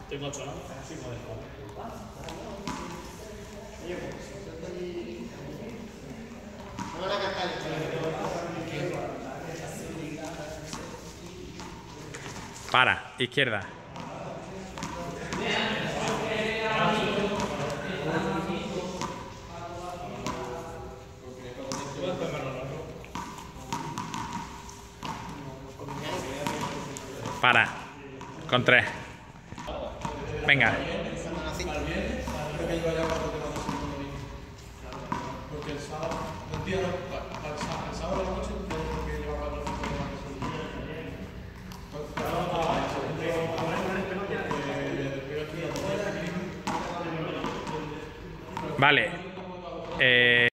Tengo 8 años, así como de juego. Para, izquierda. Para, con 3. Venga. Porque el sábado, el día, el sábado de la noche, porque lleva 4 o 5 Vale.